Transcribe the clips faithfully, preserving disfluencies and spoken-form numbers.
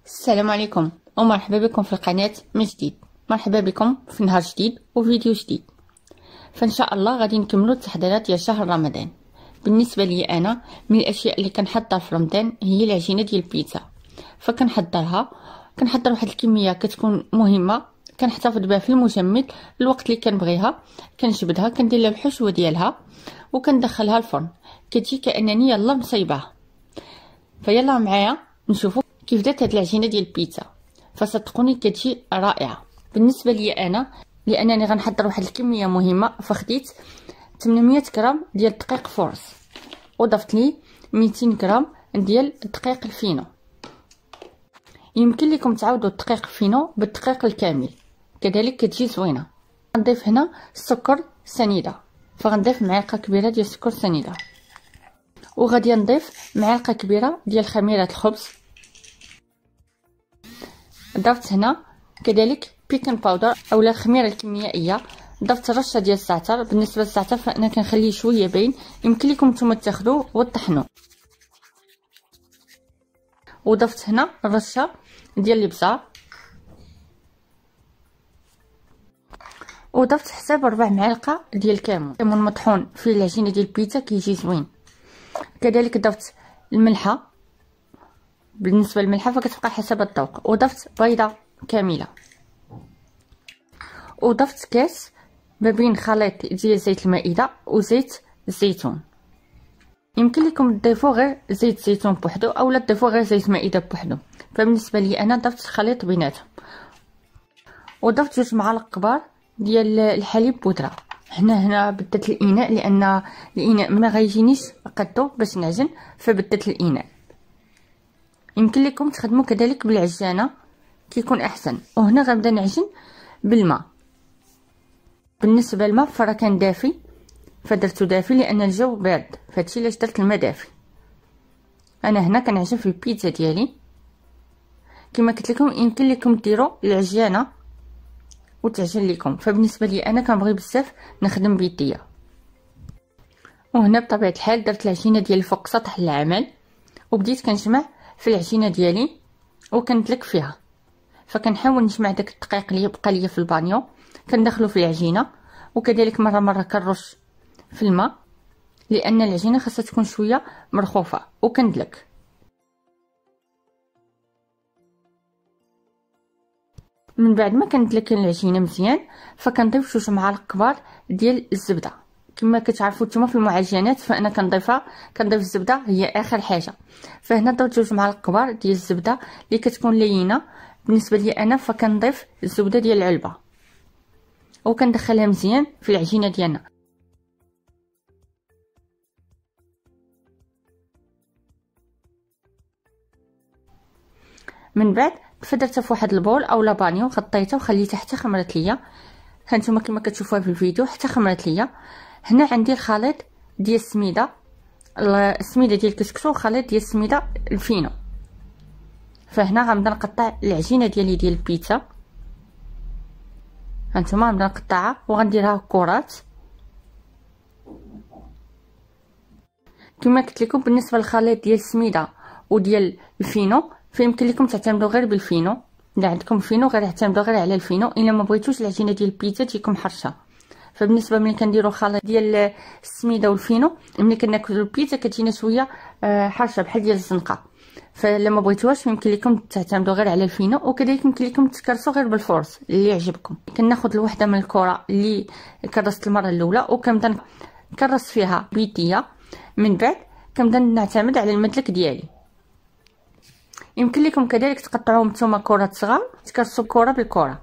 السلام عليكم ومرحبا بكم في القناة من جديد. مرحبا بكم في نهار جديد وفيديو جديد. فان شاء الله غادي نكملوا التحضيرات ديال شهر رمضان. بالنسبه لي انا من الاشياء اللي كنحضر في رمضان هي العجينه ديال البيتزا، فكنحضرها كنحضر واحد الكميه كتكون مهمه، كنحتفظ بها في المجمد الوقت اللي كنبغيها، كنجبدها كندير لها الحشوه ديالها وكندخلها الفرن، كتجي كانني يلا مصايباها. فيلا معايا نشوفوا كيف درت هاد العجينه ديال البيتزا، فصدقوني كتجي رائعه. بالنسبه لي انا لانني غنحضر واحد الكميه مهمه، فخديت ثمانمية غرام ديال الدقيق فورس وضفت لي ميتين غرام ديال الدقيق الفينو. يمكن لكم تعوضوا الدقيق الفينو بالدقيق الكامل، كذلك كتجي زوينه. غنضيف هنا السكر سنيده، فغنضيف معلقه كبيره ديال السكر سنيده، وغادي نضيف معلقه كبيره ديال خميره الخبز. ضفت هنا كذلك بيكن باودر اولا الخميره الكيميائيه، ضفت رشه ديال الزعتر. بالنسبه للزعتر فانا كنخليه شويه باين، يمكن لكم نتوما تاخذوه وتطحنوه. وضفت هنا رشه ديال الابزار، وضفت حساب ربع معلقه ديال الكمون. الكمون مطحون في العجينه ديال البيتزا كيجي زوين. كذلك ضفت الملحه، بالنسبه للملحه فكتبقى حسب الذوق. وضفت بيضه كامله، وضفت كاس ما بين خليط ديال زيت المائده وزيت الزيتون. يمكن لكم تضيفوا غير زيت الزيتون بوحدو اولا تضيفوا غير زيت المائده بوحدو، فبالنسبه لي انا ضفت خليط بيناتهم. وضفت جوج معالق كبار ديال الحليب بودره. هنا هنا بدلت الاناء لان الاناء ما غيجينيش قدو باش نعجن، فبدلت الاناء. يمكن لكم تخدموا كذلك بالعجانه كيكون احسن. وهنا غنبدا نعجن بالماء. بالنسبه للماء فراه كان دافي، فدرتو دافي لان الجو بارد، فهادشي علاش درت الماء دافي. انا هنا كنعجن في البيتزا ديالي كما قلت لكم. يمكن لكم ديروا العجانه وتعجن لكم، فبالنسبه لي انا كنبغي بزاف نخدم بيديا. وهنا بطبيعه الحال درت العجينه ديالي فوق سطح العمل، وبديت كنجمع في العجينه ديالي وكندلك فيها. فكنحاول نجمع داك الدقيق اللي يبقى ليا في البانيو كندخلو في العجينه، وكذلك مره مره كنرش في الماء لان العجينه خاصها تكون شويه مرخوفه، وكندلك. من بعد ما كندلك العجينه مزيان فكنضيف جوج معالق كبار ديال الزبده. كما كتعرفوا نتوما في المعجنات فانا كنضيفها كنضيف الزبده هي اخر حاجه. فهنا ضفت جوج معالق كبار ديال الزبده اللي كتكون لينه. بالنسبه لي انا فكنضيف الزبده ديال العلبه وكندخلها مزيان في العجينه ديالنا. من بعد فدرتها في واحد البول اولا بانيو، غطيتها وخليتها حتى خمرت ليا. هانتوما كما كتشوفوها في الفيديو حتى خمرت ليا. هنا عندي الخليط ديال السميده، السميده ديال الكسكسو وخليط ديال السميده الفينو. فهنا غنبدا نقطع العجينه ديالي ديال البيتزا. هانتوما غنبدا نقطعها وغنديرها كرات كما قلت لكم. بالنسبه للخليط ديال السميده وديال الفينو فيمكن لكم تعتمدوا غير بالفينو، الا عندكم فينو غير اعتمدوا غير على الفينو. الا ما بغيتوش العجينه ديال البيتزا تجيكم حرشه. فبالنسبه ملي كنديروا خليط ديال السميده والفينو ملي كناكلوا البيتزا كتجينا شويه حرشه بحال ديال الزنقه، فالا ما بغيتوهاش يمكن لكم تعتمدوا غير على الفينو. وكذلك يمكن لكم تكرسوا غير بالفورس اللي يعجبكم. كناخذ الوحده من الكره اللي كرست المره الاولى وكنبدا نكرس فيها بيديا. من بعد كنبدا نعتمد على المدلك ديالي. يمكن لكم كذلك تقطعوهم نتوما كرات صغار، تكرسوا الكره بالكره.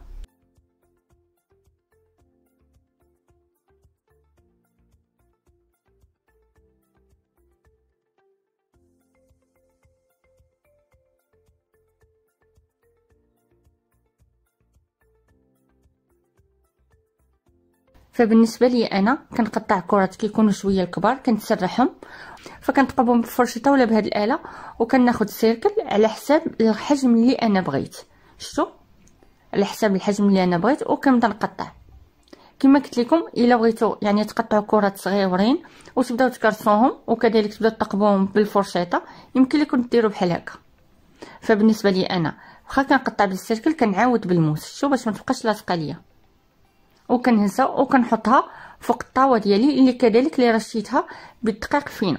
فبالنسبه لي انا كنقطع كرات كيكونوا شويه الكبار كنتسرحهم، فكنتقبهم بالفرشيطه ولا بهاد الاله وكناخذ سيركل على حساب الحجم اللي انا بغيت. شفتوا على حساب الحجم اللي انا بغيت وكنبدا نقطع. كما قلت لكم الا بغيتوا يعني تقطعوا كرات صغيورين وتبداو تكرسوهم وكذلك تبداو تقبوهم بالفرشيطه يمكن لكم ديروا بحال هكا. فبالنسبه لي انا واخا كنقطع بالسيركل كنعاود بالموس شو باش ما تبقاش لاصقه ليا، وكنهزها وكنحطها فوق الطاوه ديالي اللي كذلك اللي رشيتها بالدقيق فينو.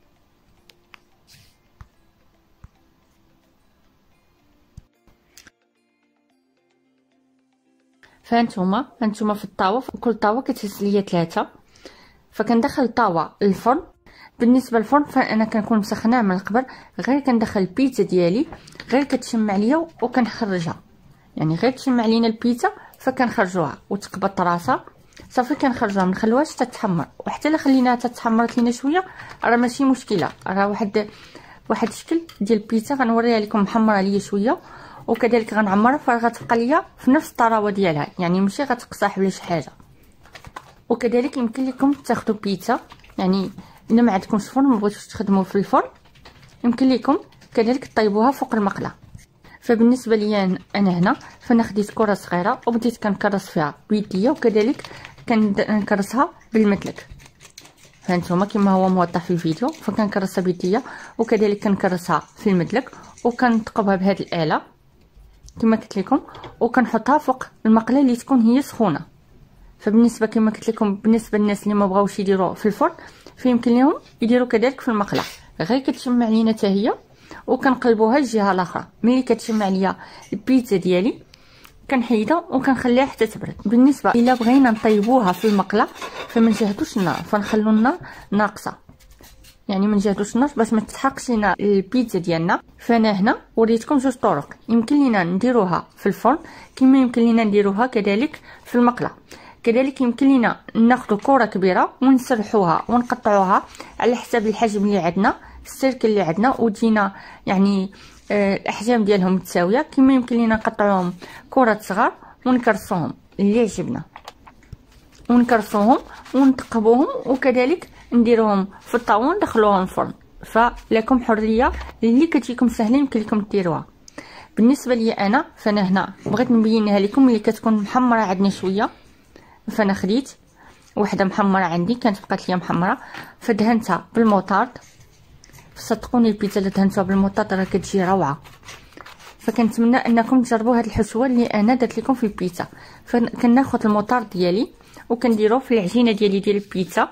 فهانتوما هانتوما في الطاوه، كل طاوه كتهز ليا ثلاثه، فكندخل الطاوه للفرن. بالنسبه للفرن فانا كنكون مسخناه من القبل، غير كندخل البيتزا ديالي غير كتشمع ليا وكنخرجها، يعني غير تشمع لينا البيتزا فكنخرجوها وتقبط راسها صافي كنخرجوها ما نخلوهاش تتحمر. وحتى الا خليناها تتحمرت لينا شويه راه ماشي مشكله، راه واحد واحد الشكل ديال البيتزا غنوريها لكم محمره ليا شويه، وكذلك غنعمرها فغتبقى ليا في نفس الطراوه ديالها، يعني ماشي غتقصاح ولا شي حاجه. وكذلك يمكن لكم تاخذوا بيتزا، يعني الا ما عندكمش فرن ما بغيتوش تخدموا في الفرن يمكن لكم كذلك طيبوها فوق المقله. فبالنسبه لي انا هنا فانا خديت كره صغيره وبديت كنكرس فيها بيديا، وكذلك كنكرسها بالمدلك. فانتوما كما هو موضح في الفيديو فكنكرسها بيديا وكذلك كنكرسها في المدلك وكنثقبها بهذه الاله كما قلت لكم، وكنحطها فوق المقله اللي تكون هي سخونه. فبالنسبه كما قلت لكم بالنسبه للناس اللي ما بغاوش يديروا في الفرن فيمكن لهم يديروا كذلك في المقله، غير كتشمع لينا حتى هي وكنقلبوها الجهه الاخرى. ملي كتشمع ليا البيتزا ديالي كنحيدها وكنخليها حتى تبرد. بالنسبه الا بغينا نطيبوها في المقله فما نجهدوش النار، فنخلو النار ناقصه، يعني ما نجهدوش النار باش ما تتحرقش لينا البيتزا ديالنا. فانا هنا وريتكم جوج طرق، يمكن لينا نديروها في الفرن كما يمكن لينا نديروها كذلك في المقله. كذلك يمكن لينا ناخذ كره كبيره ونسرحوها ونقطعوها على حسب الحجم اللي عندنا، السيركل اللي عندنا وتجينا يعني آه الاحجام ديالهم متساويه. كما يمكن لينا نقطعوهم كرات صغار ونكرسوهم اللي عجبنا ونكرسوهم ونثقبوهم، وكذلك نديروهم في الطاوه وندخلوهم الفرن. فلكم حريه اللي كتجيكم سهله يمكن لكم ديروها. بالنسبه لي انا فانا هنا بغيت نبينها لكم اللي كتكون محمره عندنا شويه، فانا خديت وحده محمره عندي كانت بقات ليا محمره فدهنتها بالموطارد. صدقوني البيتزا اللي دهنتها بالموطارد راه كتجي روعه، فكنتمنى انكم تجربوا هذه الحشوه اللي انا درت لكم في البيتزا. فكناخذ الموطارد ديالي وكنديروه في العجينه ديالي ديال البيتزا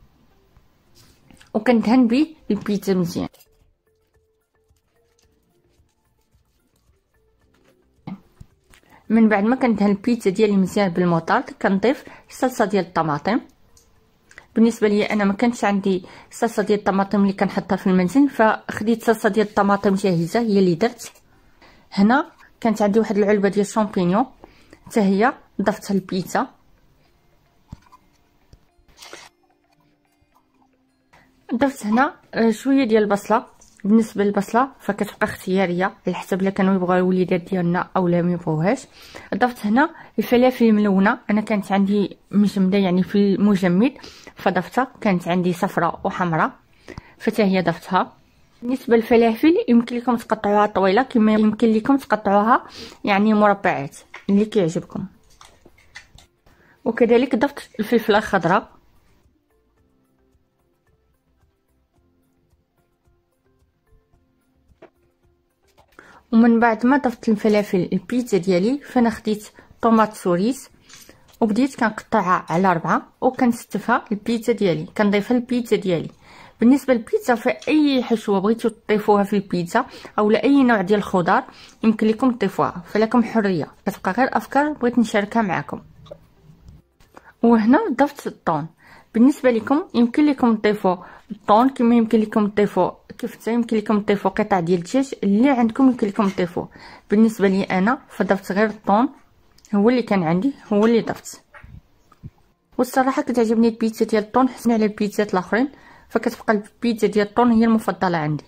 وكندهن به البيتزا مزيان. من بعد ما كندهن البيتزا ديالي مزيان بالموطارد كنضيف صلصه ديال الطماطم. بالنسبه لي انا ما كانش عندي صلصه ديال الطماطم اللي كنحطها في المنزل، فخديت صلصه ديال الطماطم جاهزه هي اللي درت. هنا كانت عندي واحد العلبه ديال الشامبينيون حتى هي ضفتها للبيتزا. ضفت هنا شويه ديال البصله. بالنسبه للبصله فكتبقى اختياريه على حسب الا كانوا يبغوا الوليدات ديالنا او لا ما يبغوهاش. ضفت هنا الفلافل الملونه، انا كانت عندي مجمده يعني في المجمد فضفتها، كانت عندي صفراء وحمراء فتا هي ضفتها. بالنسبه للفلافل يمكن لكم تقطعوها طويله كما يمكن لكم تقطعوها يعني مربعات اللي كيعجبكم. وكذلك ضفت الفلفله الخضراء. ومن بعد ما ضفت الفلافل البيتزا ديالي فانا خديت طوماط سوريس وبديت كنقطعها على ربعه وكنستفها البيتزا ديالي كنضيفها البيتزا ديالي. بالنسبه للبيتزا فاي حشوه بغيتو تضيفوها في البيتزا او لاي نوع ديال الخضار يمكن لكم تضيفوها، فلكم حريه، كتبقى غير افكار بغيت نشاركها معكم. وهنا ضفت الطون. بالنسبه لكم يمكن لكم تضيفوا الطون كما يمكن لكم تضيفوا كفتة، يمكن لكم تضيفوا قطع ديال الدجاج اللي عندكم يمكن لكم تضيفوه. بالنسبه لي انا فضفت غير الطون هو اللي كان عندي هو اللي ضفت. والصراحه كتعجبني البيتزا ديال الطون حسن على البيتزات الاخرين، فكتبقى البيتزا ديال الطون هي المفضله عندي.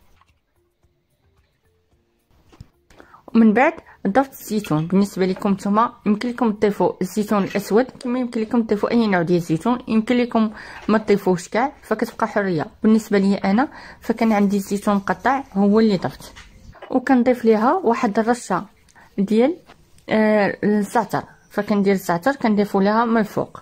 ومن بعد ضفت الزيتون. بالنسبه لكم نتوما يمكن لكم تضيفوا الزيتون الاسود كما يمكن لكم تضيفوا اي نوع ديال الزيتون، يمكن لكم ما تضيفوش كاع فكتبقى حريه. بالنسبه لي انا فكان عندي الزيتون مقطع هو اللي ضفت، وكنضيف ليها واحد الرشه ديال آه الزعتر، فكندير الزعتر كنضيفو لها من الفوق.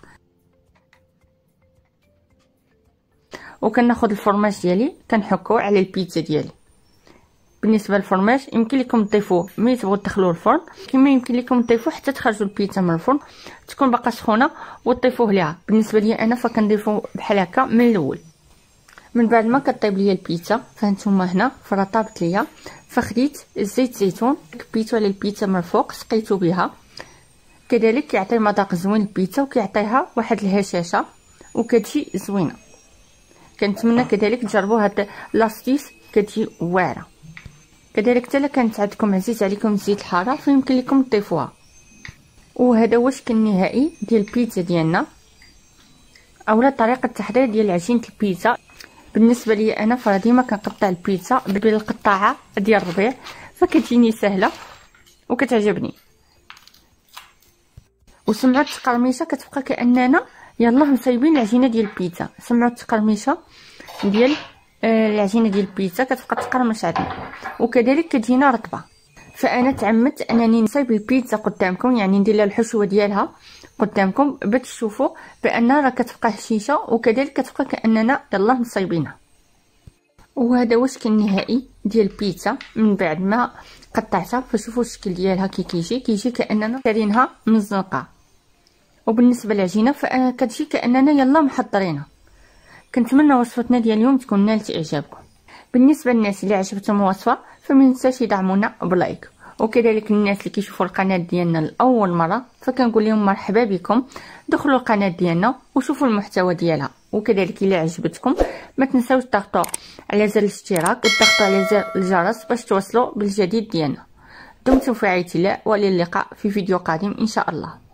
وكناخذ الفرماج ديالي كنحكو على البيتزا ديالي بالنسبه للفرماج يمكن لكم تضيفوه ملي تبغوا تدخلوه الفرن، كما يمكن لكم تضيفوه حتى تخرجوا البيتزا من الفرن تكون باقا سخونه وتضيفوه ليها. بالنسبه لي انا فكنضيفو بحال هكا من الاول. من بعد ما كطيب ليا البيتزا فهانتوما هنا فرا طابت ليا، فخديت زيت زيتون كبيتو على البيتزا من الفوق سقيتو بها، كذلك كيعطي مذاق زوين البيتزا وكيعطيها واحد الهشاشه وكتجي زوينه. كنتمنى كذلك تجربوا هاد لاستيس كتجي واعره. كذلك حتى كانت عندكم عزيز عليكم زيت الحاره فيمكن لكم تضيفوها. وهذا هو الشكل النهائي ديال البيتزا ديالنا اولا طريقه التحضير ديال عجينه البيتزا. بالنسبه لي انا فديما كنقطع البيتزا بالقطاعه ديال الربيع فكتجيني سهله وكتعجبني. وسمعوا التقرميشه كتبقى كاننا يلاه مصايبين العجينه ديال البيتزا. سمعوا التقرميشه ديال آه العجينه ديال البيتزا كتبقى تقرمش عندنا وكذلك كتجينا رطبه. فانا تعمدت انني نصايب البيتزا قدامكم، يعني ندير لها الحشوه ديالها قدامكم باش تشوفوا بان راه كتبقى هشيشه وكذلك كتبقى كاننا يلاه مصايبينها. وهذا هو الشكل النهائي ديال البيتزا من بعد ما قطعتها. فشوفوا الشكل ديالها كي كيجي كيجي كاننا دارينها من الزنقه. وبالنسبه للعجينه فكتجي كاننا يلا محضرينها. كنتمنى وصفتنا ديال اليوم تكون نالت اعجابكم. بالنسبه للناس اللي عجبتهم الوصفه فما ينساش يدعمونا بلايك، وكذلك الناس اللي كيشوفوا القناه ديالنا لاول مره فكنقول لهم مرحبا بكم، دخلوا القناه ديالنا وشوفوا المحتوى ديالها. وكذلك الا عجبتكم ما تنساوش تضغطوا على زر الاشتراك وتضغطوا على زر الجرس باش توصلوا بالجديد ديالنا. دمتم في رعايه الله والى اللقاء في فيديو قادم ان شاء الله.